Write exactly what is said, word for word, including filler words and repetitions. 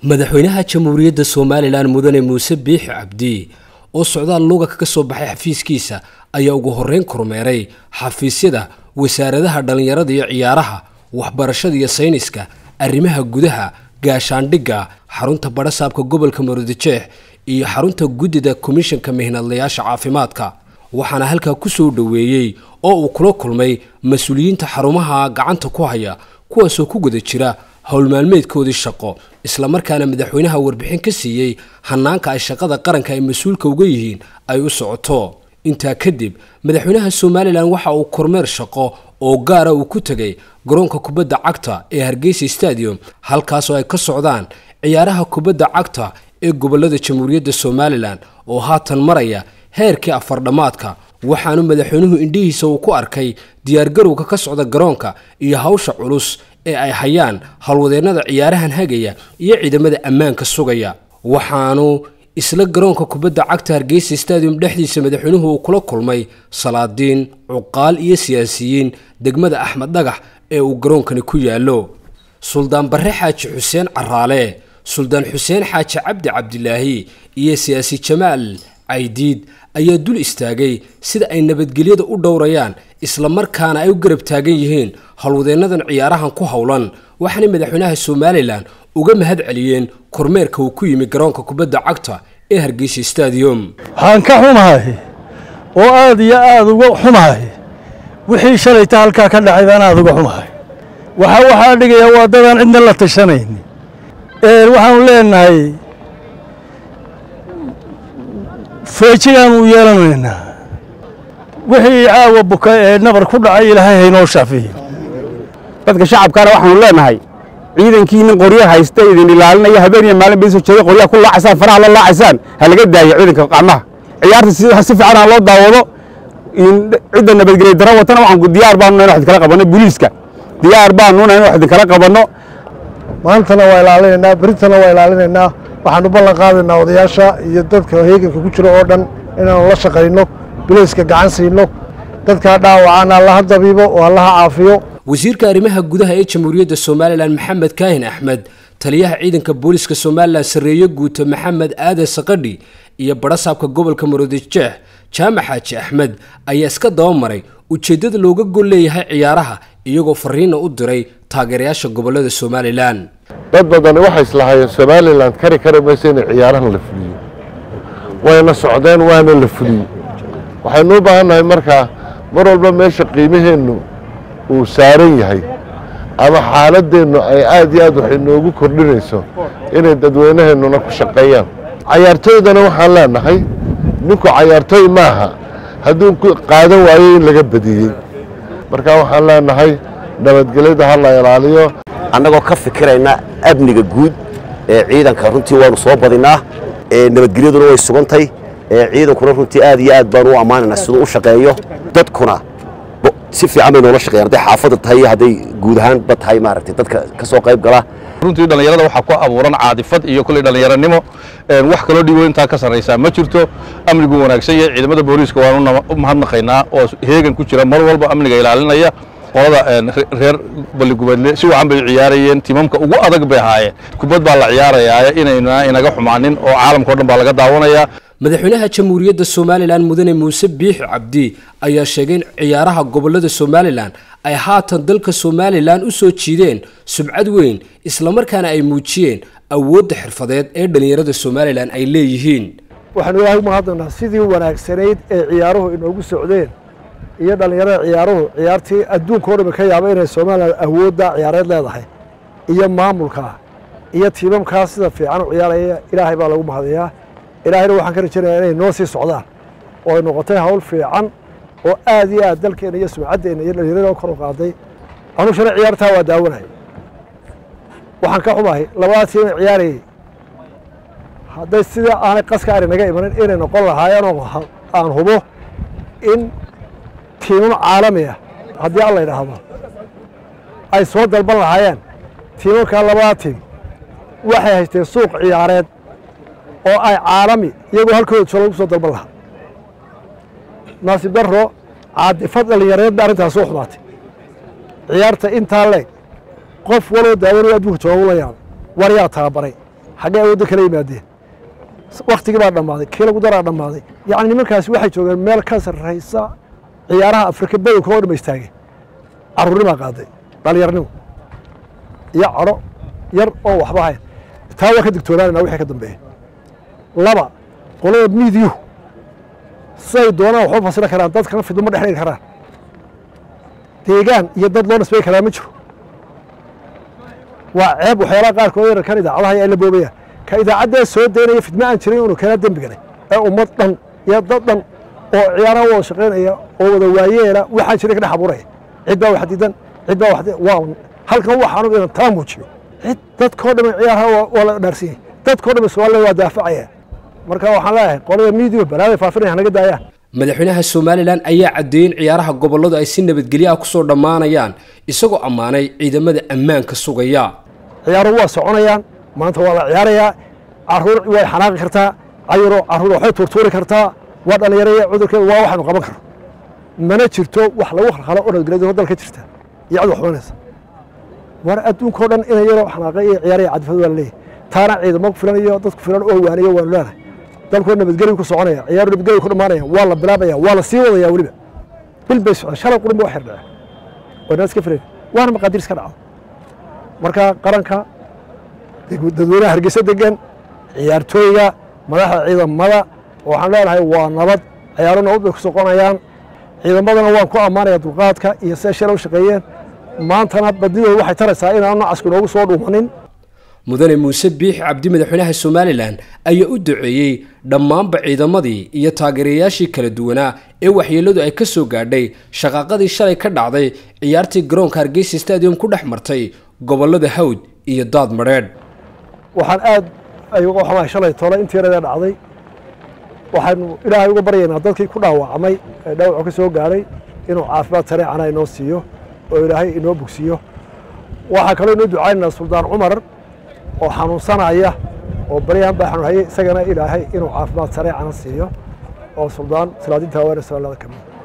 madaxweynaha jamhuuriyadda Soomaaliland mudane Muuse Biixi Cabdi oo socdaal luuga ka soo baxay xafiiskiisa ayaa ugu horeyn kormeeray xafiisyada wasaaradaha dhalinyarada iyo ciyaaraha waxbarashada iyo sayniska arrimaha gudaha gaashaandhigga xarunta barasaabka gobolka Maroodijeex iyo xarunta gudida komishanka mihnadlayaasha caafimaadka waxaana halka ku soo dhaweeyay oo uu kula kulmay mas'uuliyiinta xarumaha gacanta ku haya kuwaas oo ku guda jira hawl maalmeedkoodii shaqo isla markaana madaxweynaha warbixin ka siiyay hanaanka ay shaqada qaranka ay mas'uulka uga yihiin ay u socoto inta kadib madaxweynaha Soomaaliland waxa uu kormeer shaqo oo gaar ah uu ku tagay garoonka kubadda cagta ee Hargeysa Stadium halkaas oo ay ka socdaan ciyaaraha kubadda cagta ee gobolada Jamhuuriyadda Soomaaliland oo haatan maraya heerkii afar dhamaadka waxaanu madaxweynuhu indhihiisa uu ku arkay diyaar garowga ka socda garoonka iyo hawsha culus ee ay hayaan halwadeennada ciyaarahan hagaya iyo ciidamada ammaanka sugaya waxaanu isla garoonka kubadda cagta Hargeysa Stadium dhexdiisa madaxweynuhu uu kula kulmay salaadiin cuqaal iyo siyaasiyiin degmada Axmed Dhagax ee uu garoonkani ku yaalo Suldaan Barre Xaaji Xuseen Caraale Suldaan Xuseen Xaaji Cabdi Cabdilaahi iyo siyaasi Jamaal Aydiid ayaa dul istaagay sida ay nabadgelyada u dhowrayaan isla markaana ay u garab taagan yihiin halwadeennadan ciyaarahan ku hawlan waxaana madaxweynaha Soomaaliland uga mahad celiyeen kormeerka uu ku yimi garoonka kubadda cagta ee Hargeysa Stadium waxaan ka xumahay oo aad iyo aad uga xumahay wixii shalayta halka ka dhacay baan aad uga xumahay waxa waxa dhigaya wadadan cidna la tashanayn ee waxaan leenahay feejigan uu yeelanayna wixii caawa buka ee nabar ku dhacay ilaahay haynoo shaafiyo dadka shacabkana waxaan leenahay ciidankiina qoryaha haysta idin ilaalinaya habeen iyo maalin bay soo jeeday qoryaha ku laacaysan faraha la laacaysan ha laga daayo ciidanka qacmaha ciyaarta si si fiican loo daawado in cid nabadgelyo dara watana waxaan diyaar baan inaan wax kala qabano booliiska diyaar baan inaan wax kala qabano maantana waa ilaalinaynaa britana waa ilaalinaynaa waxaan u ballan qaadaynaa odayaasha iyo dadka heeganka ku jira oo dhan inaan la shaqeyno booliiska gacan siino dadka dhaawacana Allah dabiibo oo Allah caafiyo wasiirka arrimaha gudaha ee Jamhuuriyadda Soomaaliland Maxamed Kaahin Axmed taliyaha ciidanka booliiska Soomaaliland sareeyo guuta Maxamed Aadan Saqadhi iyo barasaabka gobolka Maroodijeex Jaamac Xaaji Axmed ayaa iska dawamaray ujeedada looga gol leeyahay ciyaaraha iyagoo fariin u diray taageerayaasha gobolada Soomaaliland dad badan waxay islahaayeen Soomaaliland kari kari mayso in ciyaarahan la fuliyo wayna socdeen waana la fuliyo waxaynu u baahanahay markaa mar walba meesha qiimaheenu uu saaran yahay ama xaaladeennu ay aad iyo aad wax inoogu kordhinayso inay dadweynaheennuna ku shaqeeyaan ciyaartooydana waxaan leenahay ninku ciyaartooy maaha hadduu qaadan waayo in laga badiyey marka waxaan leenahay nabadgelyada ha la ilaaliyo annagoo ka fikirayna amniga guud ee ciidanka runtii waanu soo badinaa ee nabadgelyaduna way sugantay ee ciidankuna runtii aad iyo aad baan u amaanaynaa sidoo u shaqeeyo dadkuna si fiican bay noola shaqeeyaan haday xaafadda tahay haday guud ahaan ba tahay maaragtay dadka ka soo qayb gala runtii dhalinyarada waxa ku abuuran caadifad iyo kulli dhalinyaranimo ee wax kala dhigo inta ka sareysa ma jirto amnigu wanaagsan yahay ciidamada booliiska waanu u mahadnaqaynaa oo heegan ku jira mar walba amniga ilaalinaya qolada reer baligubeedle si wacan bay ciyaarayeen timamka ugu adag bay ahaayeen kubad baa la ciyaarayaa inayna inaga xumaanin oo caalamka oo dhan baa laga daawanayaa madaxweynaha jamhuuriyadda Soomaaliland mudane Muuse Biixi Cabdi ayaa sheegay in ciyaaraha gobolada Soomaaliland ay haatan dalka Soomaaliland u soo jiideen sumcad weyn isla markaana ay muujiyeen awoodda xirfadeed ee dhalinyarada Soomaaliland ay leeyihiin waxaan ilaahay u mahadnaqaa sidii wanaagsanayd ee ciyaaruhu inoogu socdeen iyo dhalinyarada ciyaaruhu ciyaartii adduunka oo dhan ka yaabay inay Soomaaliland awoodda ciyaareed leedahay iyo maamulka iyo tiimamka sida fiican u ciyaaraya ilaahay baa lagu mahadiyaa ilaahayna waxaan ka rajaynayaa inay noo sii socdaan oo ay noqotay hawl fiican oo aad iyo aad dalkeena iyo sumcaddeena iyo dhalinyarada kor u qaaday anu shana ciyaartaa waa daawanay waxaan ka xumahay labada tiim ciyaarayay hadday sida aanay qaska ari naga imanin inay noqon lahaayeen oo aan hubo in tiimam caalami ah haddii alla yidhaahdo ay soo dalban lahaayeen tiimamka labada tiim waxay haysteen suuq ciyaareed oo ay caalami iyagoo halkooda jooga lagu soo dalban lahaa naasib darro caadifad dhalinyareed baa arrintaas soo xumaatay ciyaarta intaa leeg qof waloo daawanaya adduunka jooga ula yaabay war yaa tababaray xaggee awoodda kala yimaadeen waktigii baa dhammaaday kii lagu daraa dhammaaday yacni nimankaasi waxay joogeen meel ka sarraysa ciyaaraha afrika badanka oo dhama istaageen carruurnimaa qaaday dhallinyarnimo iyo cadho yar oo waxba hayn taa waa ka digtoonaanayna wixii ka dambeeya laba qolada miidiyuhu siday doonaan waxba fasili karaan dadkana fidmo ma dhex dhigi karaan deegaan iyo dad loo nisbay karaa ma jiro waa ceeb waxyaalaha qaarkood yararkan idaacadaha ay la boobayaan ka idaacaddaa soo daynaya fidmo aan jirin inuu keenaa dembiga leh ee ummad dhan iyo dad dhan oo ciyaaraha wada shaqaynaya oo wada waayeela waxaan jiray ka dhex abuuraya cid baa wax diidan cid baa wax waa halkan waxaanu inaan taa muujiyo cid dadkoo dhan ciyaaraha waa la dhaarsan yahay dadkoo dhan Soomaaliya waa daafacaya marka waxaan leeyahay qolada miidiyo balaada faafinaya naga daayaan madaxweynaha Soomaaliland ayaa cadeeyay ciyaaraha goboladu ay si nabadgelyo ah ku soo dhamaanayaan isagoo ammaanay ciidamada ammaanka sugaya ciyaaruhu waa soconayaan maanta waa la ciyaarayaa carruur way xanaaqi kartaa ayro carruur waxay turtuuri kartaa waa dhalinyarada cudurkeeda waa waxaanu qaban karo mana jirto wax lagu khalkhalo oo nabadgelyo dalka jirta iyo cid waxbanaysa war adduunka oo dhan inay yaro xanaaqay iyo ciyaaraya cadfad waa leeyahay taana ciidamo ku filan iyo dad ku filan oo waaniyo waan leeyahay dalku nabadgelyo ku soconaya ciyaar nabadgelyo ku dhamaanaya waa la bilaabaya waa la sii wadaya waliba bil bay socon shalay qurun wax xirnaa wanaas ka filan waana maqadir iska dhaco marka qaranka dadweynaha Hargeysa degan ciyaartooyga madaxda ciidamada waxaan leeyahay waa nabad ciyaaro nabad ku soconayaan ciidamadana waan ku ammaanayaa dulqaadka iyo sida u shaqeeyeen maantana badidooda waxay taraysaa inaan casku noogu soo dhuumanin mudane muuse biixi cabdi madaxweynaha Soomaaliland ayaa u duceeyay dhammaanba ciidamadii iyo taageerayaashii kala duwanaa ee waxyeeladu ay ka soo gaadhay shaqaqadii shalay ka dhacday ciyaartii garoonka Hargeysa Stadium ku dhex martay gobolada Hawd iyo Daadmareed waxaan aad ay uga xumahay shalay toole intii reer dhacday waxaan ilaahay uga baryaynaa dadkii ku dhaawacmay ee dhaawac ka soo gaaray inuu caafimaad sare ana inoo siiyo oo ilaahay inoo bogsiyo waxa kale inuu ducaynaa Suldaan Cumar oo xanuunsanaya oo bariyaan baa xanuunayay isagana ilaahay inuu caafimaad sare ana siiyo oo Suldaan salaadinta weerarada kamid